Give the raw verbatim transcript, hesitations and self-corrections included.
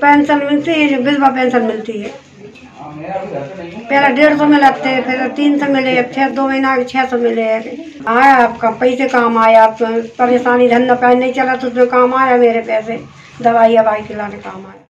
Pension मिलती है, जो विधवा पेंशन मिलती है। पहले डेढ़ सौ मिले थे, फिर तीन सौ मिले, फिर दो महीना के छः सौ मिले। आया आपका पैसे काम आया, आप परेशानी धंधा पानी नहीं चला तो उसमें काम आया मेरे पैसे, दवाई ववाई खिलाने काम आया।